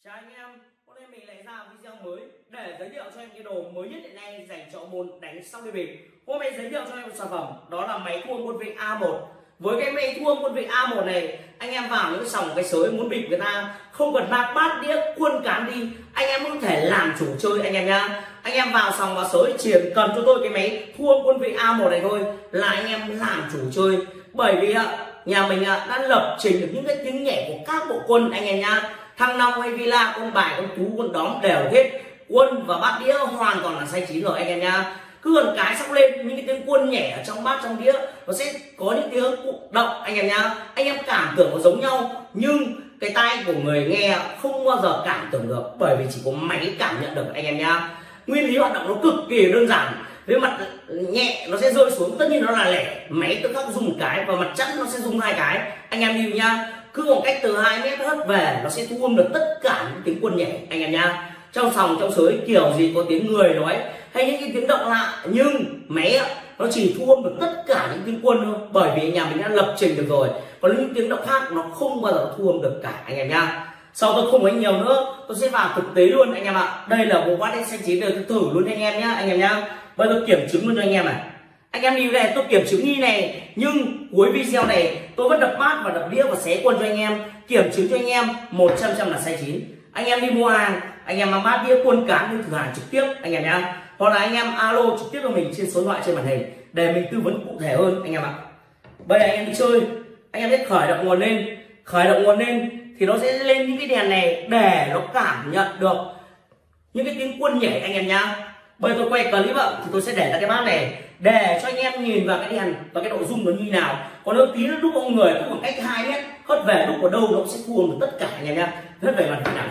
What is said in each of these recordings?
Chào anh em, hôm nay mình lại ra video mới để giới thiệu cho em cái đồ mới nhất hiện nay dành cho môn đánh sóc đi bịp. Hôm nay giới thiệu cho em một sản phẩm đó là máy thua quân vị A1. Với cái máy thua quân vị A1 này, anh em vào những sòng cái sới muốn bịp người ta không cần mang bát đĩa quân cán đi, anh em có thể làm chủ chơi anh em nhá. Anh em vào sòng vào sới chỉ cần cho tôi cái máy thua quân vị A1 này thôi là anh em làm chủ chơi. Bởi vì nhà mình đã lập trình được những cái tiếng nhẹ của các bộ quân anh em nhá. Thăng Long hay Villa, con bài, con tú, con đóm đều hết. Quân và bát đĩa hoàn toàn là xanh chín rồi anh em nha. Cứ gần cái sóc lên những cái tiếng quân nhẹ ở trong bát trong đĩa nó sẽ có những tiếng cụ động anh em nha. Anh em cảm tưởng nó giống nhau nhưng cái tai của người nghe không bao giờ cảm tưởng được, bởi vì chỉ có máy cảm nhận được anh em nha. Nguyên lý hoạt động nó cực kỳ đơn giản. Với mặt nhẹ nó sẽ rơi xuống, tất nhiên nó là lẻ, máy tự khắc rung một cái, và mặt chẵn nó sẽ rung hai cái. Anh em lưu nha. Cứ một cách từ 2 mét hất về nó sẽ thu âm được tất cả những tiếng quân nhẹ anh em nha. Trong sòng trong sới kiểu gì có tiếng người nói hay những cái tiếng động lạ, nhưng máy nó chỉ thu âm được tất cả những tiếng quân thôi, bởi vì nhà mình đã lập trình được rồi. Còn những tiếng động khác nó không bao giờ thu âm được cả anh em nha. Sau tôi không nói nhiều nữa, tôi sẽ vào thực tế luôn anh em ạ. Đây là bộ bát đĩa xanh chín, tôi thử luôn anh em nhá anh em nhá. Bây giờ tôi kiểm chứng luôn cho anh em này. Anh em đi này, tôi kiểm chứng như này, nhưng cuối video này tôi vẫn đập bát và đập đĩa và xé quân cho anh em, kiểm chứng cho anh em 100% là xanh chín. Anh em đi mua hàng, anh em mang bát đĩa quân cán đi thử hàng trực tiếp anh em nhá, hoặc là anh em alo trực tiếp cho mình trên số điện thoại trên màn hình để mình tư vấn cụ thể hơn anh em ạ. Bây giờ anh em đi chơi, anh em sẽ khởi động nguồn lên, khởi động nguồn lên thì nó sẽ lên những cái đèn này để nó cảm nhận được những cái tiếng quân nhảy anh em nhá. Bây giờ tôi quay clip thì tôi sẽ để ra cái bát này để cho anh em nhìn vào cái đèn và cái độ rung nó như nào. Còn nếu tí nó đúc ông người cũng khoảng cách 2 mét, hất về đúc vào đâu nó cũng sẽ thua được tất cả anh em nhá. Hất về mặt nào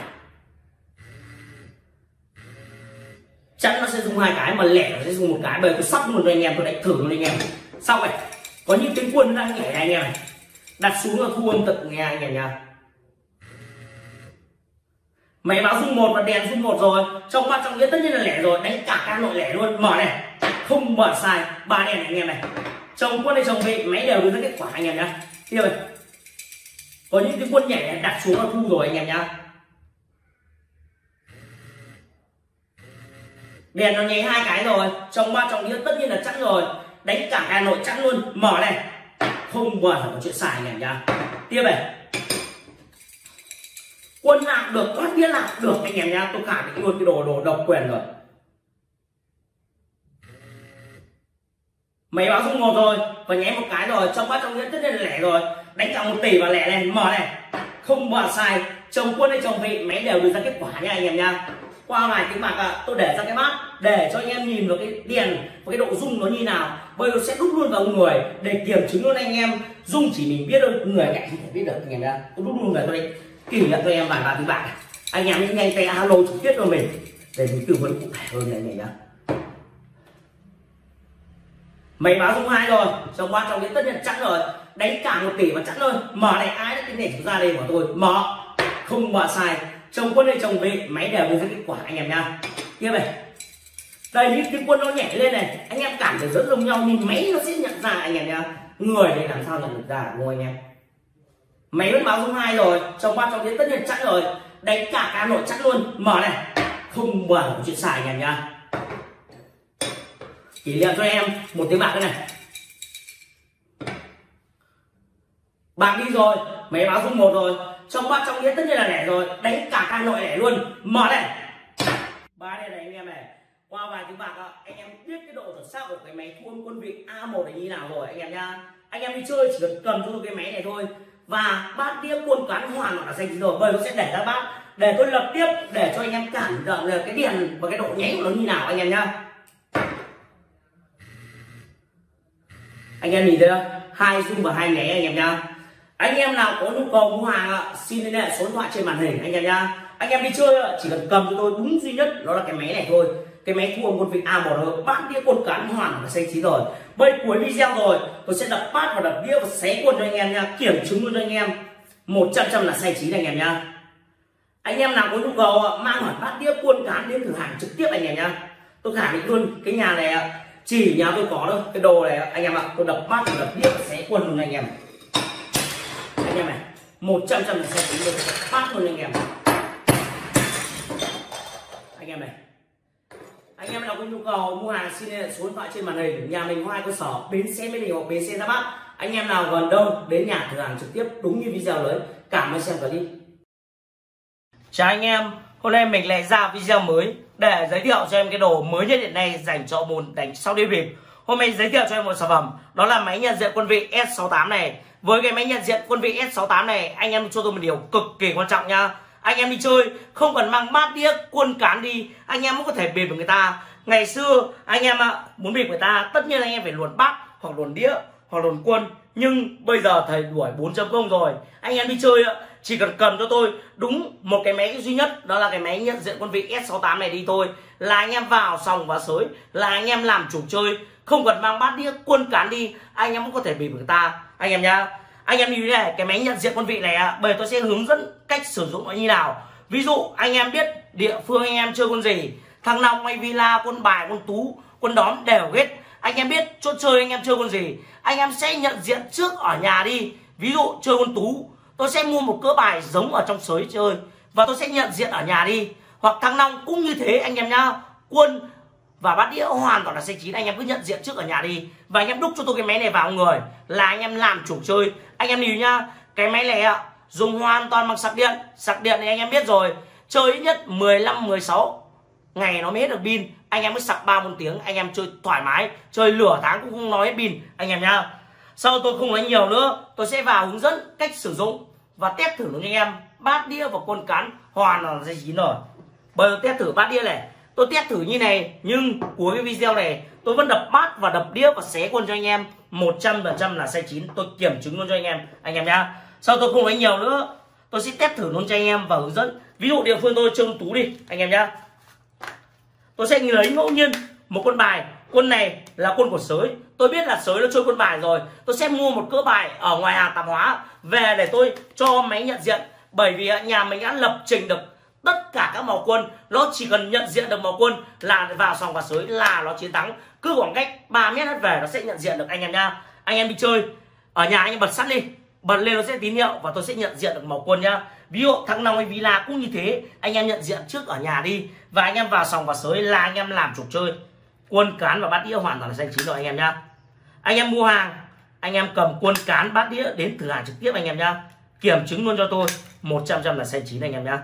chắn nó sẽ rung hai cái, mà lẻ nó sẽ rung một cái. Bây giờ tôi sóc luôn cho anh em, tôi đánh thử luôn anh em. Xong này, có những tiếng quân nó đang nhảy này anh em này, đặt xuống là thu âm tận nghe anh em nha. Máy báo rung một và đèn rung một rồi, trong bát trong đĩa tất nhiên là lẻ rồi, đánh cả ca nội lẻ luôn. Mở này, không mở sai, 3 đèn này anh em này. Chồng quân hay chồng vị máy đều đưa ra kết quả anh em nhá. Tiếp này, có những cái quân nhảy này đặt xuống là thu rồi anh em nhá. Đèn nó nháy hai cái rồi, trong bát trong đĩa tất nhiên là chẵn rồi, đánh cả ca nội chẵn luôn. Mở này, không bao giờ có chuyện xài anh em nhá. Tiếp này, quân lạc được, bát đĩa lạc được anh em nhá. Tôi khẳng định luôn cái đồ độc quyền rồi. Máy báo rung một rồi và nháy một cái rồi, trong bát trong đĩa tất nhiên là lẻ rồi, đánh cả 1 tỷ và lẻ này. Mở này, không bao sai, chồng quân hay chồng vị máy đều đưa ra kết quả nha anh em nha. Qua vài tiếng bạc tôi để ra cái bát để cho anh em nhìn vào cái đèn và cái độ rung nó như nào. Bây giờ sẽ đúc luôn vào người để kiểm chứng luôn anh em. Rung chỉ mình biết thôi, người cạnh không thể biết được anh em nha. Tôi đúc luôn về tôi đây kỷ niệm cho em vài ba tiếng bạc. Anh em nhanh tay alo trực tiếp cho mình để mình tư vấn cụ thể hơn này anh nhá. Máy báo rung 2 rồi, trong bát trong đĩa tất nhiên chẵn rồi, đánh cả 1 tỷ và chẵn thôi. Mở này, ai đã tính để chúng ra đây của tôi. Mở, không mở sai, chồng quân hay chồng vị máy đều đưa ra kết quả anh em nha. Tiếp này, đây những cái quân nó nhảy lên này, anh em cảm thấy rất giống nhau nhưng máy nó sẽ nhận ra anh em nha. Người này làm sao nhận được ra đúng không anh em. Máy vẫn báo rung 2 rồi, trong bát trong đĩa tất nhiên chẵn rồi, đánh cả ca nội chẵn luôn. Mở này, không bao giờ chuyện xài anh em nha. Kỷ niệm cho em 1 tiếng bạc đây này. Bạc đi rồi, máy báo rung 1 rồi, trong bát trong đĩa tất nhiên là lẻ rồi, đánh cả ca nội lẻ luôn. Mở này, 3 đây này anh em này. Qua vài tiếng bạc anh em biết cái độ chuẩn xác của cái máy thua quân vị A1 này như nào rồi anh em nha. Anh em đi chơi chỉ cần cầm cho tôi cái máy này thôi và bát đĩa quân cán hoàn toàn là xanh chín rồi. Bây giờ tôi sẽ để ra bát để tôi lập tiếp để cho anh em cảm nhận được cái đèn và cái độ nháy của nó như nào anh em nhá. Anh em nhìn thấy không? 2 rung và 2 nháy anh em nhá. Anh em nào có nhu cầu mua hàng xin liên hệ số điện thoại trên màn hình anh em nhá. Anh em đi chơi chỉ cần cầm cho tôi đúng duy nhất đó là cái máy này thôi, cái máy thua quân vị A1 thôi, bát đĩa quân cán hoàn là xanh chín rồi. Bây cuối video rồi tôi sẽ đập bát và đập đĩa và xé quân cho anh em nha, kiểm chứng luôn cho anh em 100% là xanh chín anh em nhá. Anh em nào có nhu cầu mang hẳn bát đĩa quân cán đến thử hàng trực tiếp anh em nhá. Tôi khẳng định luôn cái nhà này chỉ nhà tôi có đâu, cái đồ này anh em ạ. Tôi đập bát và đập đĩa và xé quân luôn anh em. Anh em này, 100% là xanh chín luôn, bát luôn anh em. em này. Anh em nào có nhu cầu mua hàng xin liên hệ số điện thoại trên màn hình. Nhà mình có 2 cơ sở, bến xe Mỹ Đình hoặc bến xe Giáp Bát. Anh em nào gần đâu đến nhà thử hàng trực tiếp đúng như video lấy. Cảm ơn xem clip. Chào anh em, hôm nay mình lại ra video mới để giới thiệu cho em cái đồ mới nhất hiện nay dành cho môn đánh sau đi bịp. Hôm nay giới thiệu cho em một sản phẩm, đó là máy nhận diện quân vị S68 này. Với cái máy nhận diện quân vị S68 này, anh em cho tôi một điều cực kỳ quan trọng nha. Anh em đi chơi không cần mang bát đĩa quân cán đi, anh em cũng có thể bịp được người ta. Ngày xưa anh em muốn bịp người ta, tất nhiên anh em phải luồn bát hoặc luồn đĩa hoặc luồn quân. Nhưng bây giờ thời đuổi 4.0 rồi, anh em đi chơi chỉ cần cầm cho tôi đúng một cái máy duy nhất, đó là cái máy nhận diện quân vị S68 này đi thôi, là anh em vào sòng và sới, là anh em làm chủ chơi, không cần mang bát đĩa quân cán đi, anh em cũng có thể bịp người ta anh em nhá. Anh em như thế này, cái máy nhận diện quân vị này bây giờ tôi sẽ hướng dẫn cách sử dụng nó như nào. Ví dụ anh em biết địa phương anh em chơi quân gì, thằng Long hay Villa, quân bài, quân tú, quân đóm đều hết. Anh em biết chỗ chơi anh em chơi quân gì, anh em sẽ nhận diện trước ở nhà đi. Ví dụ chơi quân tú, tôi sẽ mua một cỡ bài giống ở trong sới chơi và tôi sẽ nhận diện ở nhà đi. Hoặc thằng Long cũng như thế anh em nhá. Quân và bát đĩa hoàn toàn là C9, anh em cứ nhận diện trước ở nhà đi và anh em đúc cho tôi cái máy này vào người là anh em làm chủ chơi. Anh em lưu nhá, cái máy này dùng hoàn toàn bằng sạc điện. Sạc điện này anh em biết rồi, chơi ít nhất 15-16 ngày nó mới hết được pin. Anh em mới sạc 3-4 tiếng anh em chơi thoải mái, chơi lửa tháng cũng không nói hết pin anh em nhá. Sau tôi không nói nhiều nữa, tôi sẽ vào hướng dẫn cách sử dụng và test thử cho anh em bát đĩa và quân cán hoàn là C9 rồi. Bây giờ test thử bát đĩa này, tôi test thử như này, nhưng cuối cái video này tôi vẫn đập bát và đập đĩa và xé quân cho anh em 100% là C9, tôi kiểm chứng luôn cho anh em nhá. Sau tôi không nói nhiều nữa, tôi sẽ test thử luôn cho anh em và hướng dẫn. Ví dụ địa phương tôi chơi quân tú đi anh em nhá, tôi sẽ lấy ngẫu nhiên một quân bài. Quân này là quân của sới, tôi biết là sới nó chơi quân bài rồi, tôi sẽ mua một cỡ bài ở ngoài hàng tạp hóa về để tôi cho máy nhận diện. Bởi vì nhà mình đã lập trình được tất cả các màu quân, nó chỉ cần nhận diện được màu quân là vào sòng và sới là nó chiến thắng. Cứ khoảng cách 3 mét hết về nó sẽ nhận diện được anh em nha. Anh em đi chơi ở nhà anh em bật sẵn đi, bật lên nó sẽ tín hiệu và tôi sẽ nhận diện được màu quân nhá. Ví dụ thằng Long hay Villa cũng như thế, anh em nhận diện trước ở nhà đi và anh em vào sòng và sới là anh em làm chủ chơi. Quân cán và bát đĩa hoàn toàn là C9 rồi anh em nhá. Anh em mua hàng, anh em cầm quân cán bát đĩa đến thử hàng trực tiếp anh em nhá, kiểm chứng luôn cho tôi 100% là C9 anh em nhá.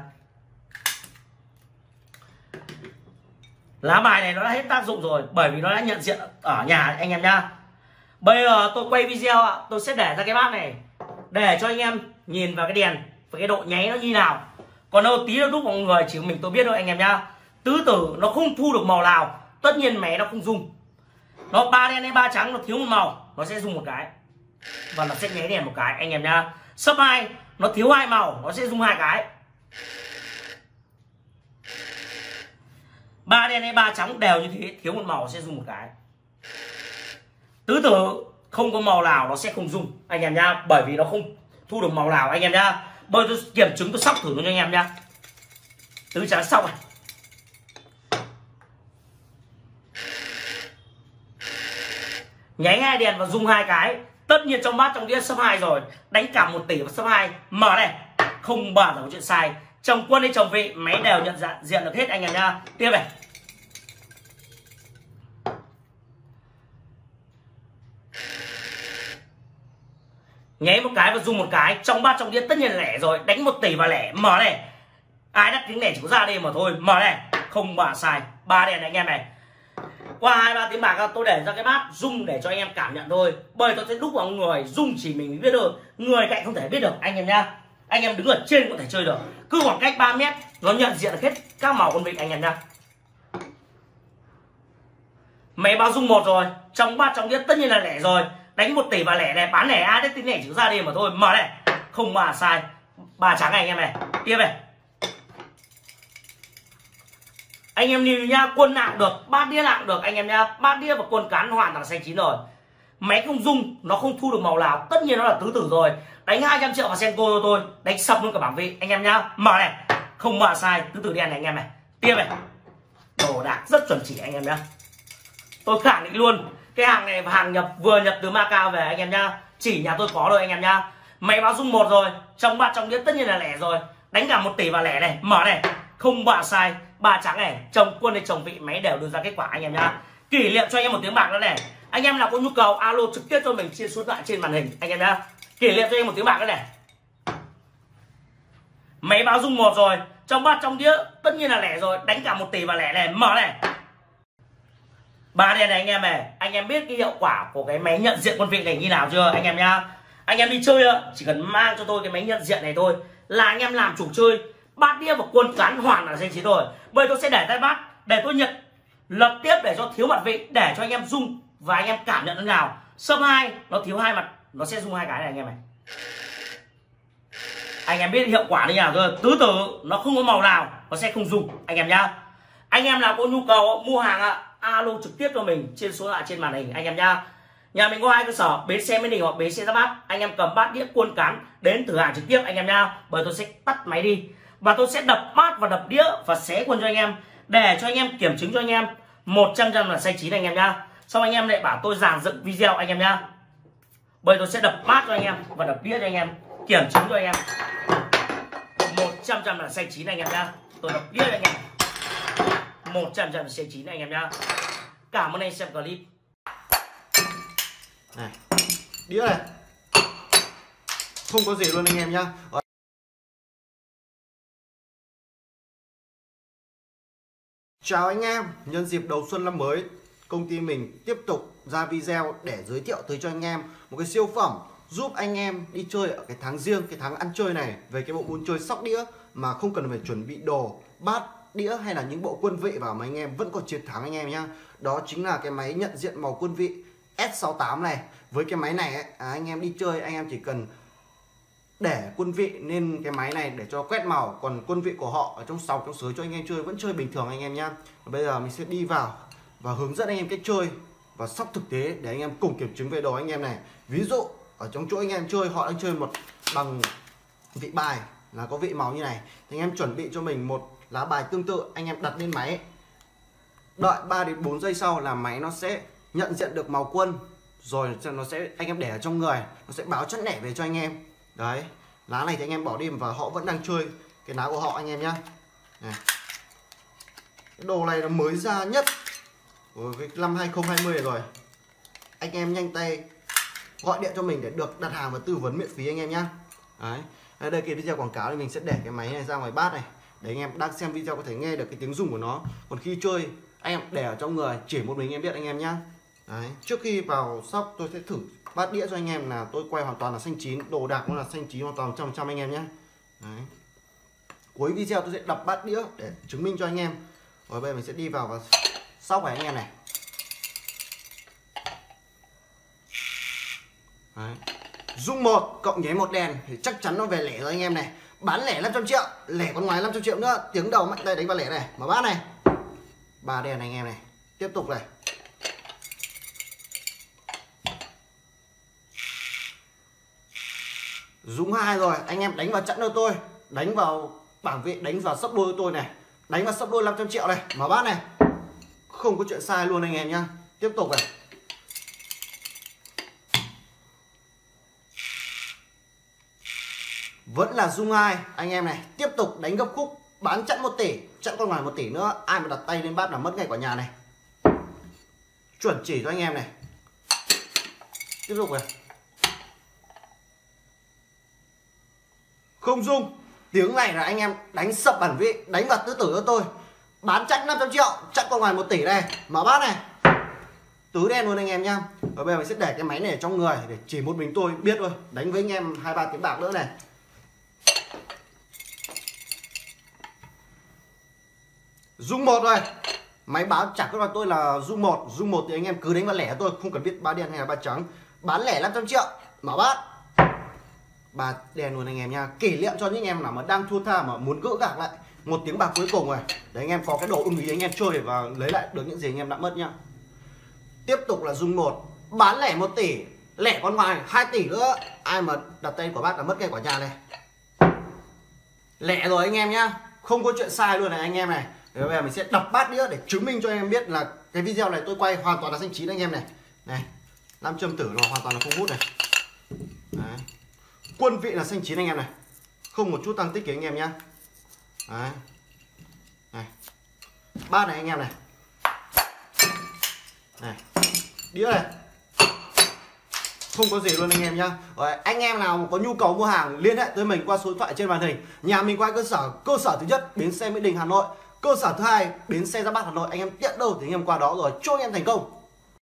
Lá bài này nó đã hết tác dụng rồi bởi vì nó đã nhận diện ở nhà anh em nhá. Bây giờ tôi quay video tôi sẽ để ra cái bát này để cho anh em nhìn vào cái đèn và cái độ nháy nó như nào. Còn đâu tí nữa đúc vào người chỉ mình tôi biết thôi anh em nhá. Tứ tử nó không thu được màu nào, tất nhiên máy nó không rung. Nó 3 đen hay 3 trắng nó thiếu một màu, nó sẽ rung một cái và nó sẽ nháy đèn một cái anh em nhá. Sấp 2 nó thiếu 2 màu, nó sẽ rung 2 cái. 3 đen hay 3 trắng đều như thế, thiếu một màu sẽ rung một cái. Tứ tử không có màu nào nó sẽ không rung anh em nhá, bởi vì nó không thu được màu nào anh em nhá. Bây giờ tôi kiểm chứng tôi sóc thử luôn cho anh em nhá. Tứ trắng sóc này, nháy 2 đèn và rung 2 cái. Tất nhiên trong bát trong đĩa sấp 2 rồi, đánh cả 1 tỷ và sấp 2 mở này, không bao giờ có chuyện sai. Chồng quân hay chồng vị máy đều nhận diện được hết anh em nhá. Tiếp này, nháy một cái và rung một cái. Trong bát trong đĩa tất nhiên là lẻ rồi, đánh 1 tỷ và lẻ mở này. Ai đắt tiếng lẻ chỉ có ra đây mà thôi, mở này, không bà sai. 3 đèn này anh em này. Qua 2-3 tiếng bạc tôi để ra cái bát rung để cho anh em cảm nhận thôi. Bởi tôi sẽ đúc vào người, rung chỉ mình mới biết được, người cạnh không thể biết được anh em nhá. Anh em đứng ở trên có thể chơi được, cứ khoảng cách 3 mét nó nhận diện được hết các màu quân vị anh em nhá. Máy báo rung 1 rồi, trong bát trong đĩa tất nhiên là lẻ rồi, đánh 1 tỷ và lẻ này, bán lẻ ai đắt tiếng lẻ chỉ có ra đây mà thôi, mở này, không mà sai. 3 trắng này anh em này. Tiếp này, anh em nhìn nhá, quân nào cũng được, bát đĩa nào cũng được anh em nhá. Bát đĩa và quân cán hoàn toàn là C9 rồi. Máy không rung, nó không thu được màu nào, tất nhiên nó là tứ tử rồi. Đánh 200 triệu vào Senko cho tôi, đánh sập luôn cả bảng vị anh em nhá. Mở này, không mà sai, tứ tử đen này anh em này. Tiếp này, đồ đạc rất chuẩn chỉ anh em nhá. Tôi khẳng định luôn, cái hàng này hàng vừa nhập từ Macau về anh em nhá, chỉ nhà tôi có rồi anh em nhá. Máy báo rung 1 rồi, trong bát trong đĩa tất nhiên là lẻ rồi, đánh cả 1 tỷ và lẻ này, mở này, không bạ sai. ba trắng này, chồng quân này, chồng vị, máy đều đưa ra kết quả anh em nhá. Kỷ niệm cho anh em một tiếng bạc nữa này. Anh em nào có nhu cầu alo trực tiếp cho mình trên số điện thoại trên màn hình anh em nhá. Kỷ niệm cho anh em một tiếng bạc nữa này. Máy báo rung 1 rồi, trong bát trong đĩa tất nhiên là lẻ rồi, đánh cả 1 tỷ và lẻ này, mở này. Ba đèn này anh em này, anh em biết cái hiệu quả của cái máy nhận diện quân vị này như nào chưa anh em nhá. Anh em đi chơi chỉ cần mang cho tôi cái máy nhận diện này thôi là anh em làm chủ chơi, bát đĩa và quân cán hoàn là danh chiến rồi. Bây tôi sẽ để tay bát để tôi nhận lập tiếp để cho thiếu mặt vị, để cho anh em rung và anh em cảm nhận thế nào. Sấp 2 nó thiếu 2 mặt, nó sẽ rung 2 cái này anh em này. Anh em biết hiệu quả như nào rồi, tứ tử nó không có màu nào nó sẽ không rung anh em nhá. Anh em nào có nhu cầu mua hàng alo trực tiếp cho mình trên số điện thoại trên màn hình anh em nhá. Nhà mình có 2 cơ sở, bến xe Mỹ Đình hoặc bến xe Giáp Bát. Anh em cầm bát đĩa quân cán đến thử hàng trực tiếp anh em nhá. Bởi tôi sẽ tắt máy đi và tôi sẽ đập bát và đập đĩa và xé quân cho anh em để cho anh em kiểm chứng cho anh em 100% là xanh chín anh em nhá. Xong anh em lại bảo tôi dàn dựng video anh em nhá. Bởi tôi sẽ đập bát cho anh em và đập đĩa cho anh em, kiểm chứng cho anh em 100% là xanh chín anh em nhá. Tôi đập đĩa cho anh em 100% là xanh chín anh em nhá. Cảm ơn anh xem clip. Này, đĩa này không có gì luôn anh em nhá. Chào anh em, nhân dịp đầu xuân năm mới, công ty mình tiếp tục ra video để giới thiệu tới cho anh em một cái siêu phẩm giúp anh em đi chơi ở cái tháng riêng, cái tháng ăn chơi này, về cái bộ môn chơi sóc đĩa mà không cần phải chuẩn bị đồ bát đĩa hay là những bộ quân vị vào mà anh em vẫn còn chiến thắng anh em nhá. Đó chính là cái máy nhận diện màu quân vị S68 này. Với cái máy này anh em đi chơi anh em chỉ cần để quân vị lên cái máy này để cho quét màu, còn quân vị của họ ở trong sòng trong sới cho anh em chơi vẫn chơi bình thường anh em nhá. Bây giờ mình sẽ đi vào và hướng dẫn anh em cách chơi và sóc thực tế để anh em cùng kiểm chứng về đồ anh em này. Ví dụ ở trong chỗ anh em chơi họ đang chơi một bằng vị bài là có vị màu như này thì anh em chuẩn bị cho mình một lá bài tương tự, anh em đặt lên máy, đợi 3 đến 4 giây sau là máy nó sẽ nhận diện được màu quân, rồi nó sẽ anh em để ở trong người nó sẽ báo chất lẻ về cho anh em. Đấy, lá này thì anh em bỏ đi và họ vẫn đang chơi cái lá của họ anh em nhá. Này, cái đồ này là mới ra nhất của cái năm 2020 rồi. Anh em nhanh tay gọi điện cho mình để được đặt hàng và tư vấn miễn phí anh em nhá. Đấy, đây cái video quảng cáo thì mình sẽ để cái máy này ra ngoài bát này để anh em đang xem video có thể nghe được cái tiếng rung của nó. Còn khi chơi anh em để ở trong người chỉ một mình anh em biết anh em nhá. Đấy, trước khi vào sóc tôi sẽ thử bát đĩa cho anh em là tôi quay hoàn toàn là xanh chín, đồ đạc cũng là xanh chín hoàn toàn 100% anh em nhé. Đấy. Cuối video tôi sẽ đập bát đĩa để chứng minh cho anh em. Rồi bây giờ mình sẽ đi vào và sóc này anh em này. Đấy. Rung 1 cộng nháy 1 đèn thì chắc chắn nó về lẻ rồi anh em này. Bán lẻ 500 triệu, lẻ còn ngoài 500 triệu nữa. Tiếng đầu mạnh tay đánh vào lẻ này, mở bát này. 3 đèn này anh em này. Tiếp tục này. Rung 2 rồi, anh em đánh vào chẵn cho tôi, đánh vào bảng vị, đánh vào sấp đôi cho tôi này, đánh vào sấp đôi 500 triệu này, mở bát này. Không có chuyện sai luôn anh em nhá. Tiếp tục này. Vẫn là rung 2 anh em này, tiếp tục đánh gấp khúc, bán chẵn 1 tỷ, chẵn còn ngoài 1 tỷ nữa, ai mà đặt tay lên bát là mất ngay quả nhà này. Chuẩn chỉ cho anh em này. Tiếp tục này. Không rung, tiếng này là anh em đánh sập bản vị, đánh vào tứ tử cho tôi, bán chẵn 500 triệu, chẵn còn ngoài 1 tỷ này, mở bát này, tứ đen luôn anh em nhá. Và bây giờ mình sẽ để cái máy này ở trong người để chỉ một mình tôi biết thôi, đánh với anh em 2-3 tiếng bạc nữa này. Rung 1 rồi, máy báo trả kết quả tôi là rung 1. Rung 1 thì anh em cứ đánh vào lẻ tôi, không cần biết ba đen hay là ba trắng, bán lẻ 500 triệu, mở bát. 3 đen luôn anh em nha. Kỷ niệm cho những em nào mà đang thua tha mà muốn gỡ gạc lại một tiếng bạc cuối cùng rồi để anh em có cái đồ ưng ý anh em chơi và lấy lại được những gì anh em đã mất nhá. Tiếp tục là rung 1, bán lẻ 1 tỷ, lẻ con ngoài 2 tỷ nữa, ai mà đặt tay của bác là mất ngay quả nhà này. Lẻ rồi anh em nhá, không có chuyện sai luôn này anh em này. Bây giờ mình sẽ đập bát đĩa để chứng minh cho anh em biết là cái video này tôi quay hoàn toàn là xanh chín anh em này. Này, 5 châm tử rồi, hoàn toàn là không hút này. Đấy. Quân vị là xanh chín anh em này, không một chút tăng tích kìa anh em nhá. Đấy. Này. bát này anh em này. Này, đĩa này. Không có gì luôn anh em nhá. Rồi, anh em nào có nhu cầu mua hàng liên hệ tới mình qua số điện thoại trên màn hình. Nhà mình qua cơ sở thứ nhất bến xe Mỹ Đình Hà Nội, cơ sở thứ hai bến xe Giáp Bát Hà Nội. Anh em tiện đâu thì anh em qua đó rồi, chúc anh em thành công.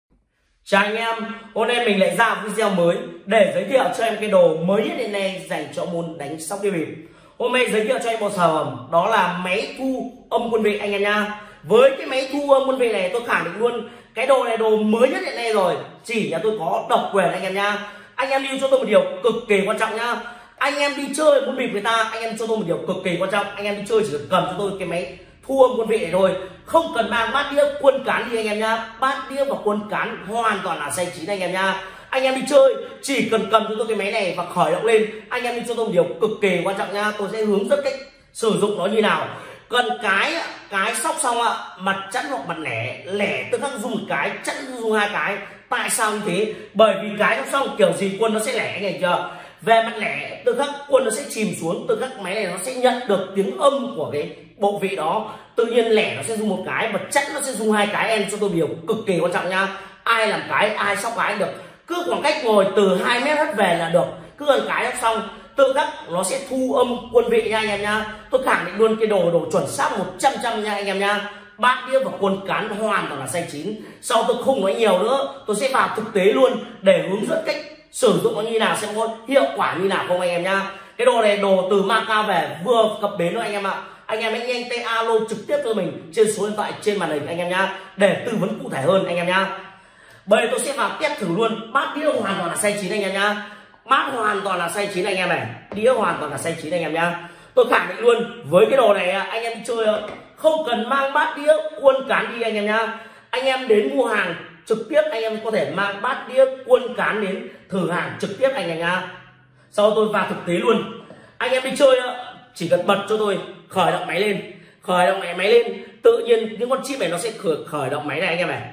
Chào anh em, hôm nay mình lại ra video mới để giới thiệu cho em cái đồ mới nhất hiện nay dành cho môn đánh sóc đĩa bịp. Hôm nay giới thiệu cho em một sản phẩm, đó là máy thu âm quân vị anh em nha. Với cái máy thu âm quân vị này tôi khẳng định luôn, cái đồ này đồ mới nhất hiện nay rồi, chỉ nhà tôi có độc quyền anh em nha. Anh em lưu cho tôi một điều cực kỳ quan trọng nhá. Anh em đi chơi quân bịp người ta, anh em cho tôi một điều cực kỳ quan trọng. Anh em đi chơi chỉ cần cầm cho tôi cái máy thu âm quân vị này thôi, không cần mang bát đĩa quân cán đi anh em nhá. Bát đĩa và quân cán hoàn toàn là xay chín anh em nhá. Anh em đi chơi chỉ cần cầm cho tôi cái máy này và khởi động lên. Anh em đi cho tôi một điều cực kỳ quan trọng nha, tôi sẽ hướng dẫn cách sử dụng nó như nào. Cần cái sóc xong ạ, mặt chẵn hoặc mặt lẻ tức khắc dùng một cái, chẵn dùng hai cái. Tại sao như thế? Bởi vì cái sóc xong kiểu gì quân nó sẽ lẻ anh em chưa? Về mặt lẻ tức khắc quân nó sẽ chìm xuống, tức khắc máy này nó sẽ nhận được tiếng âm của cái bộ vị đó. Tự nhiên lẻ nó sẽ dùng một cái và chẵn nó sẽ dùng hai cái. Em cho tôi điều cực kỳ quan trọng nha. Ai làm cái ai sóc cái được, cứ khoảng cách ngồi từ 2 mét hết về là được. Cứ gần cái sóc xong tự khắc nó sẽ thu âm quân vị nha anh em nha. Tôi khẳng định luôn cái đồ chuẩn xác 100% nha anh em nha. Bát đĩa và quân cán hoàn toàn là xay chín. Sau tôi không nói nhiều nữa, tôi sẽ vào thực tế luôn để hướng dẫn cách sử dụng nó như nào, xem có hiệu quả như nào không anh em nha. Cái đồ này đồ từ Macau về vừa cập bến rồi anh em ạ. Anh em hãy nhanh tay alo trực tiếp cho mình trên số điện thoại trên màn hình anh em nha, để tư vấn cụ thể hơn anh em nha. Bây giờ tôi sẽ vào test thử luôn. Bát đĩa hoàn toàn là xay chín anh em nha. Bát hoàn toàn là xay chín anh em này, đĩa hoàn toàn là xay chín anh em nha. Tôi khẳng định luôn với cái đồ này anh em đi chơi không cần mang bát đĩa quân cán đi anh em nha. Anh em đến mua hàng trực tiếp anh em có thể mang bát đĩa quân cán đến thử hàng trực tiếp anh em nha. Sau tôi vào thực tế luôn. Anh em đi chơi chỉ cần bật cho tôi khởi động máy lên, khởi động máy lên, tự nhiên những con chip này nó sẽ khởi động máy này anh em này,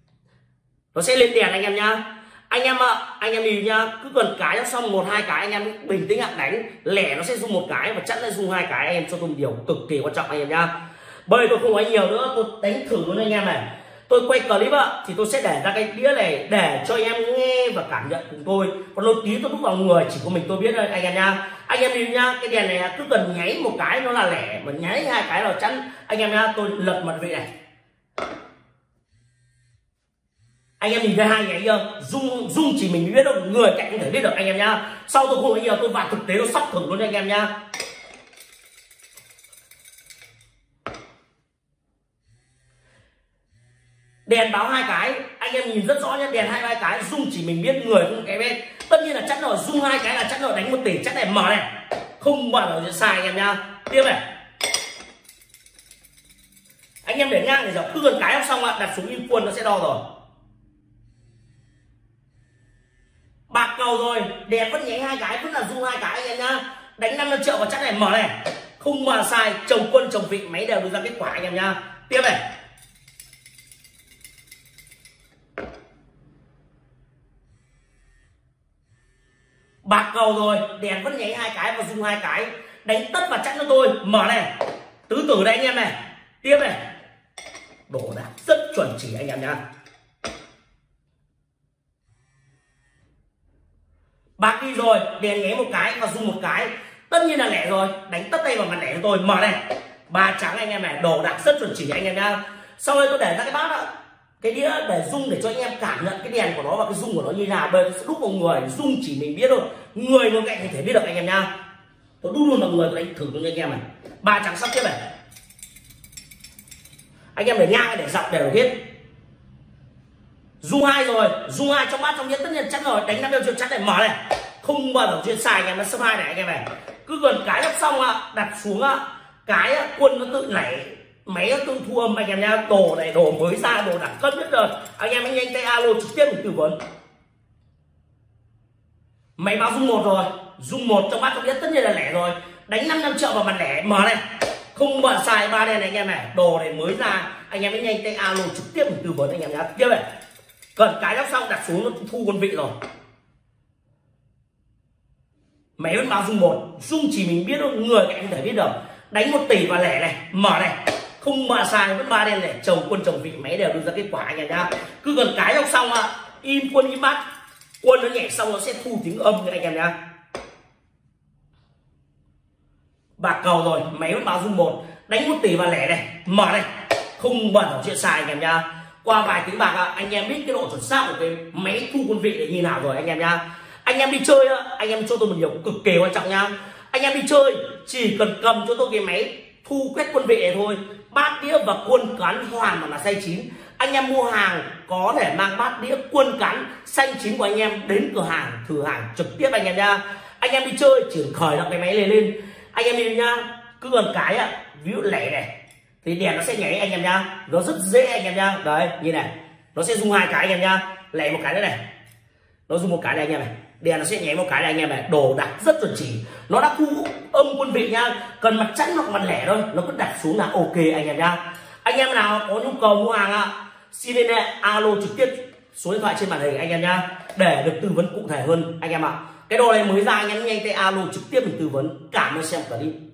nó sẽ lên đèn anh em nhá. Anh em nhìn nhá, cứ cần cái xong 1-2 cái anh em bình tĩnh đánh, lẻ nó sẽ dùng một cái và chẵn sẽ dùng 2 cái. Anh em cho tôi một điều cực kỳ quan trọng anh em nhá. Bây giờ tôi không nói nhiều nữa, tôi đánh thử luôn anh em này. Tôi quay clip thì tôi sẽ để ra cái đĩa này để cho anh em nghe và cảm nhận cùng tôi. Còn đôi tí tôi đúc vào người chỉ có mình tôi biết thôi anh em nha. Anh em nhìn nhá, cái đèn này cứ cần nháy một cái nó là lẻ, mà nháy 2 cái là chẵn anh em nha. Tôi lật mặt vị này, anh em nhìn thấy hai nháy chưa? Rung chỉ mình biết đâu, người cạnh không thể biết được anh em nhá. Sau tôi không nói nhiều, tôi vào thực tế nó sắp thử luôn anh em nhá. Đèn báo 2 cái, anh em nhìn rất rõ nhá, đèn 2 cái, rung chỉ mình biết, người không cái bên. Tất nhiên là chắc rồi, rung 2 cái là chắc rồi, đánh 1 tỷ chắc này mở này, không bao giờ sai anh em nhá. Tiếp này, anh em để ngang để giờ cứ gần cái xong đặt xuống im quân nó sẽ đo rồi. Bạc cầu rồi, đèn vẫn nháy 2 cái, vẫn là rung 2 cái anh em nhá. Đánh 500 triệu và chắc này mở này, không mà sai, chồng quân chồng vị máy đều đưa ra kết quả anh em nhá. Tiếp này, bạc cầu rồi, đèn vẫn nháy 2 cái và rung 2 cái, đánh tất và chẵn cho tôi, mở này, tứ tử đây anh em này. Tiếp này, đổ đạc rất chuẩn chỉ anh em nhá. Bạc đi rồi, đèn nháy 1 cái và rung 1 cái, tất nhiên là lẻ rồi, đánh tất đây vào mặt lẻ cho tôi, mở này, 3 trắng anh em này, đồ đạc rất chuẩn chỉ anh em nhá. Sau đây tôi để ra cái bát cái đĩa để rung để cho anh em cảm nhận cái đèn của nó và cái rung của nó như nào. Bây giờ sẽ đúc vào người, rung chỉ mình biết thôi, người ngồi cạnh không thể biết được anh em nhá. Tôi đúc luôn vào người, tôi đánh thử luôn anh em này. 3 trắng sắp tiếp này, anh em để ngang để dọc đều hết. Rung 2 rồi, rung 2 trong bát trong đĩa tất nhiên chắc rồi, đánh 5 triệu chắc này, mở này, không bao giờ chuyện xài anh em. Nó sấp 2 này anh em này, cứ gần cái đắp xong đặt xuống cái quân nó tự nảy, máy nó tự thu âm anh em nha. Đồ này đồ mới ra, đồ đẳng cấp nhất rồi, anh em hãy nhanh tay alo trực tiếp để tư vấn. Máy báo rung 1 rồi, rung 1 trong bát trong đĩa tất nhiên là lẻ rồi, đánh 500 triệu vào mặt lẻ, mở này, không bao xài 3 đèn này anh em này. Đồ này mới ra, anh em hãy nhanh tay alo trực tiếp để tư vấn anh em nhá. Tiếp này, cần cái đắp xong đặt xuống nó thu quân vị rồi, máy vẫn báo rung 1, rung chỉ mình biết đâu, người cạnh không thể biết được, đánh 1 tỷ và lẻ này, mở này, không mà sai vẫn 3 đen này, chồng quân chồng vị máy đều đưa ra kết quả anh em nhá. Cứ gần cái xong xong im quân im bát, quân nó nhảy xong nó sẽ thu tiếng âm anh em nhá. Bạc cầu rồi, máy vẫn báo dung 1, đánh 1 tỷ và lẻ này, mở này, không bẩn chuyện sai anh em nhá. Qua vài tiếng bạc anh em biết cái độ chuẩn xác của cái máy thu quân vị để như nào rồi anh em nhá. Anh em đi chơi anh em cho tôi một điều cực kỳ quan trọng nhá. Anh em đi chơi chỉ cần cầm cho tôi cái máy thu quét quân vị này thôi, bát đĩa và quân cán hoàn mà là xanh chín. Anh em mua hàng có thể mang bát đĩa quân cán xanh chín của anh em đến cửa hàng thử hàng trực tiếp anh em nhá. Anh em đi chơi chỉ khởi động cái máy này lên, anh em đi nhá, cứ gần cái ví dụ lẻ này thì đèn nó sẽ nhảy anh em nhá, nó rất dễ anh em nhá. Đấy như này, nó sẽ dùng 2 cái anh em nhá, lẻ một cái nữa này, nó dùng một cái này anh em này, đèn nó sẽ nháy một cái này anh em này, đồ đặt rất chuẩn chỉ, nó đã thu âm quân vị nhá, cần mặt chẵn hoặc mặt lẻ thôi, nó cứ đặt xuống là ok anh em nhá. Anh em nào có nhu cầu mua hàng xin liên hệ alo trực tiếp số điện thoại trên màn hình anh em nhá, để được tư vấn cụ thể hơn anh em ạ. Cái đồ này mới ra anh em nhanh tay alo trực tiếp mình tư vấn. Cảm ơn xem clip.